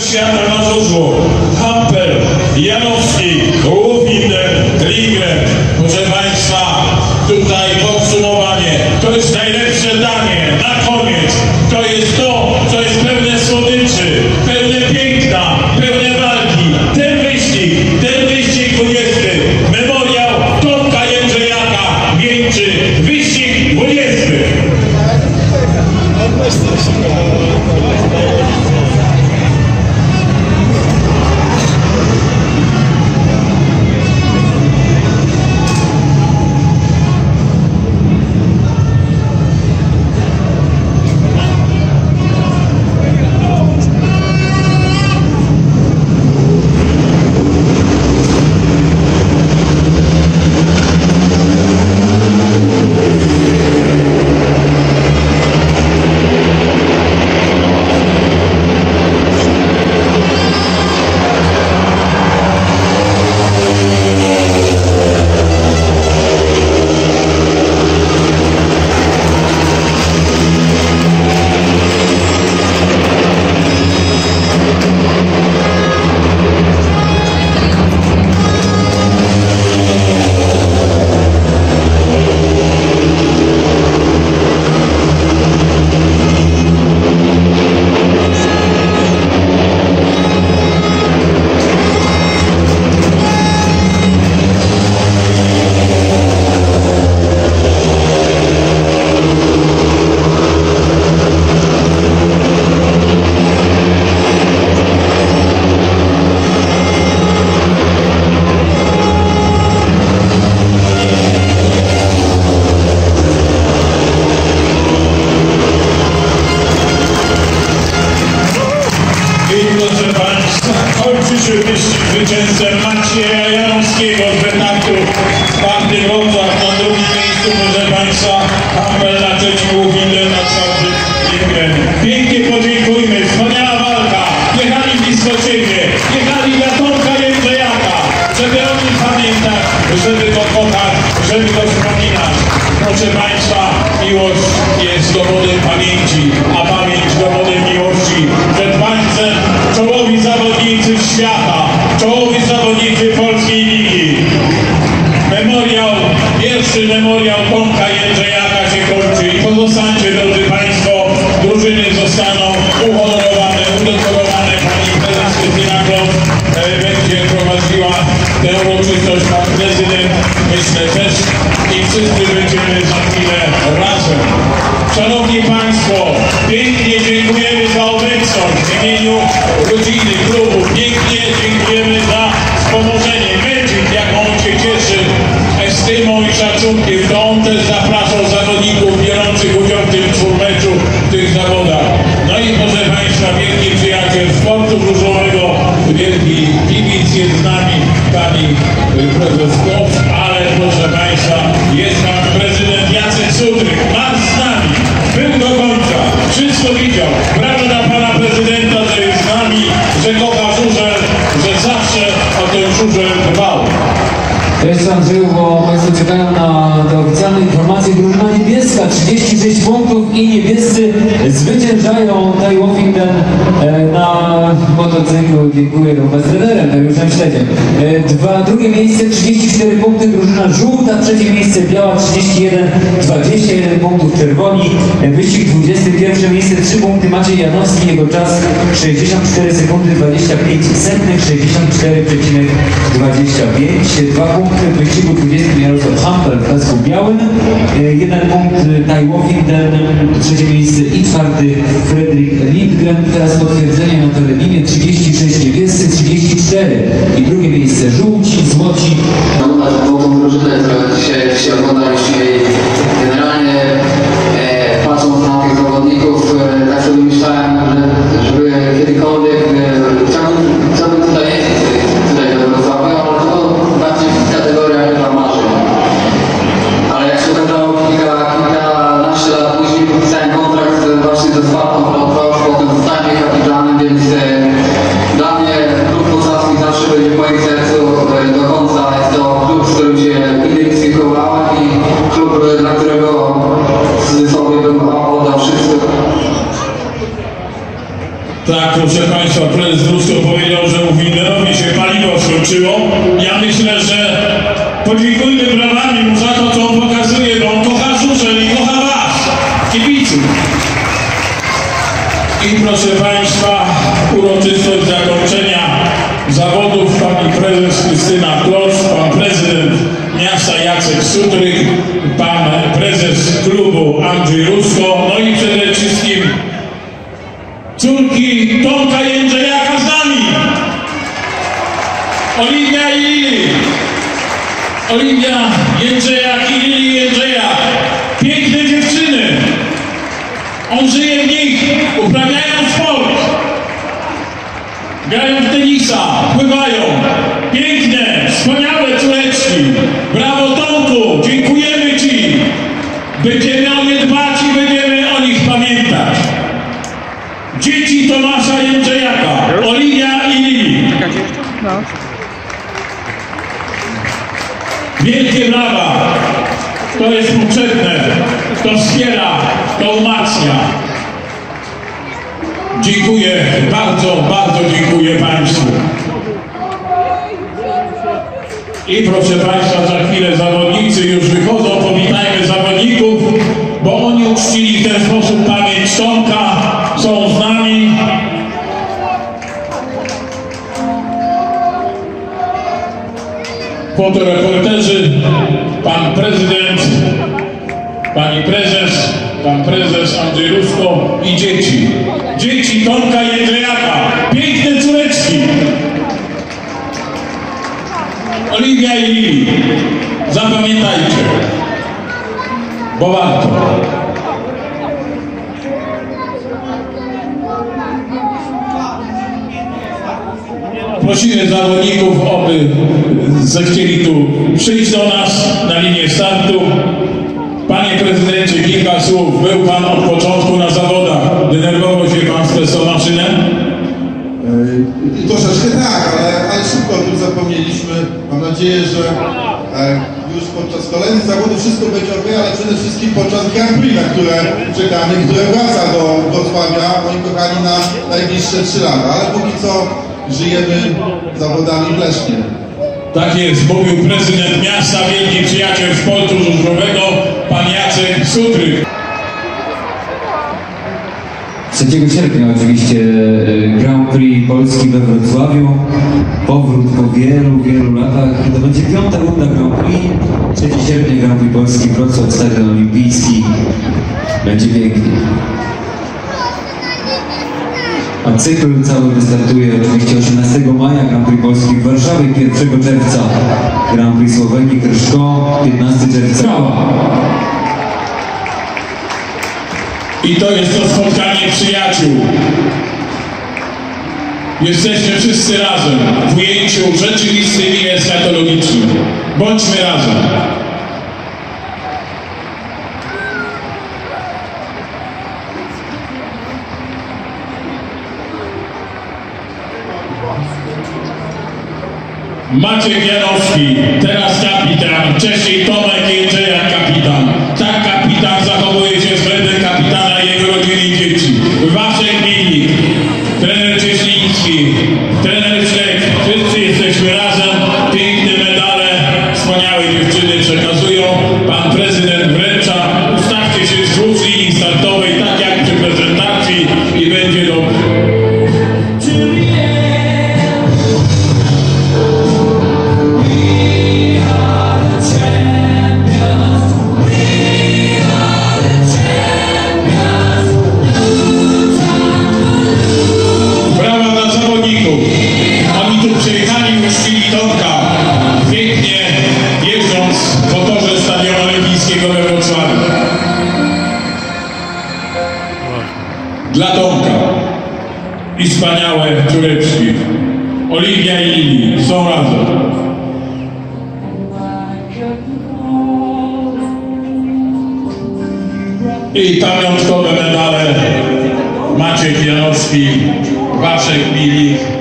świata na żużlu. Hampel, Janowski, Łowinder, Ligren. Proszę Państwa, tutaj podsumowanie. To jest najlepsze danie. Na koniec. To jest to, co jest pełne słodyczy, pełne piękna, pełne walki. Ten wyścig 20. Memoriał Tomka Jędrzejaka wieńczy wyścig 20. Kończy się wyścig zwycięzcem Macieja Janowskiego z Bernardu w Bardy Wrocław na drugim miejscu, proszę Państwa, Hampel na trzecim, Łowinder na czwartym, Ligren. Pięknie podziękujmy, wspaniała walka, jechali blisko siebie, jechali dla Tomka Jędrzejaka, żeby o nim pamiętać, żeby go kochać, żeby go wspominać. Proszę Państwa, miłość jest dowodem pamięci, a pamięć dowodem miłości. Przed Państwem czołowi zawodnicy świata, czołowi zawodnicy polskiej ligi. Pierwszy memoriał Tomka Jędrzejaka się kończy i pozostańcie, drodzy Państwo, drużyny zostaną uhonorowane, udekorowane. Pani prezes Krystyna Kloc będzie prowadziła tę uroczystość, pan prezydent, myślę też, i wszyscy będziemy za chwilę razem. Szanowni Państwo, pięknie dziękujemy za obecność w imieniu rodziny, klubu. Pięknie dziękujemy za wspomożenie. Magic, jak on się cieszy estymą i szacunkiem, to on też zapraszał zawodników biorących udział w tym czwórmeczu, w tych zawodach. No i proszę Państwa, wielki przyjaciel sportu żużlowego, wielki kibic jest z nami, pani prezes Kloc, ale proszę Państwa, jest pan prezydent Jacek Sudryk, marsz z nami, był do końca, wszystko widział. Brawo dla pana prezydenta, że jest z nami, że kocha żużel, że zawsze o ten żużel dbał. Cześć Andrzeju, bo Państwo czekają na te oficjalne informacje. Drużyna niebieska 36 punktów i niebiescy zwyciężają tej Łowinden na motocyklu. Dziękuję z trenerem Dariuszem Śledziem. Drugie miejsce 34 punkty, drużyna żółta, trzecie miejsce biała 31, 21 punktów czerwoni. Wyścig 21 miejsce 3 punkty Maciej Janowski, jego czas 64 sekundy 25 setnych, 64,25. 2 punkty w wyścigu 20 Jarosław Hampel w kasku białym, 1 punkt Taj Łowinden, trzecie miejsce i czwarty Fredrik Lindgren. Teraz potwierdzenie na telewizji 36 niebiescy, 34 i drugie miejsce żółci, złoci. Tą drużynę, która dzisiaj oglądaliśmy i generalnie patrząc na tych zawodników, tak sobie myślałem, żeby kiedykolwiek chciałbym tutaj jeździć do Wrocławia, ale to bardziej w kategoriach chyba marzeń. Ale jak się okazało kilkanaście lat później, podpisałem kontrakt właśnie ze Spartą Wrocław, potem zostałem kapitanem, więc uroczystość zakończenia zawodów pani prezes Krystyna Klosz, pan prezydent miasta Jacek Sutryk, pan prezes klubu Andrzej Rusko, no i przede wszystkim córki Tomka Jędrzejaka z nami. Oliwia i Lili. Oliwia Jędrzejak i Lili Jędrzejak. Piękne dziewczyny. On żyje w nich, uprawiają sport. Grają w tenisa, pływają. Piękne, wspaniałe córeczki. Brawo Tomku, dziękujemy Ci. Będziemy o nie dbać i będziemy o nich pamiętać. Dzieci Tomasza Jędrzejaka, Oliwia i Lili. Wielkie brawa. To jest potrzebne, to wspiera, to umacnia. Dziękuję, bardzo, bardzo dziękuję Państwu. I proszę Państwa, za chwilę zawodnicy już wychodzą, powitajmy zawodników, bo oni uczcili w ten sposób pamięć Tomka, są z nami. Fotoreporterzy, pan prezydent, pani prezes, pan prezes Andrzej Rusko i dzieci. Dzieci Tomka Jędrzejaka, piękne córeczki. Oliwia i Lili, zapamiętajcie, bo warto. Prosimy zawodników, aby zechcieli tu przyjść do nas na linię startu. Panie prezydencie, kilka słów. Był Pan od początku na zawodach. Denerwował się Pan z tą maszynę? Troszeczkę tak, ale szybko o tym zapomnieliśmy. Mam nadzieję, że już podczas kolejnych zawodów wszystko będzie ok, ale przede wszystkim podczas Grand Prix, na które czekamy, które wraca do Wrocławia, moi kochani, na najbliższe 3 lata. Ale póki co żyjemy zawodami w Lesznie. Tak jest, mówił prezydent miasta, wielki przyjaciel sportu żużlowego, pan Jacek Sutryk. 3 sierpnia oczywiście Grand Prix Polski we Wrocławiu. Powrót po wielu, wielu latach. To będzie 5. runda Grand Prix. 3 sierpnia Grand Prix Polski, Wrocław, Stadion Olimpijski. Będzie pięknie. A cykl cały wystartuje oczywiście 18 maja Grand Prix Polski w Warszawie, 1 czerwca Grand Prix Słowenii Kryszko, 15 czerwca. I to jest to spotkanie przyjaciół. Jesteśmy wszyscy razem w ujęciu rzeczywistym i eschatologicznym. Bądźmy razem. Maciek Janowski, teraz kapitan, wcześniej Tomek Jędrzejak kapitan. Tak kapitan zachowuje się względem kapitana i jego rodziny i dzieci. Waszek Milik, trener Cieśliński, trener Szlek, wszyscy jesteśmy razem. Piękne medale, wspaniałe dziewczyny przekazują. Pan prezydent wręcza. Ustawcie się wzdłuż linii startowej, tak jak przy prezentacji i będzie dobrze. Dla Tomka i wspaniałe córeczki Oliwia i Lili są razem. I pamiątkowe medale Maciek Janowski, Waszek Milik,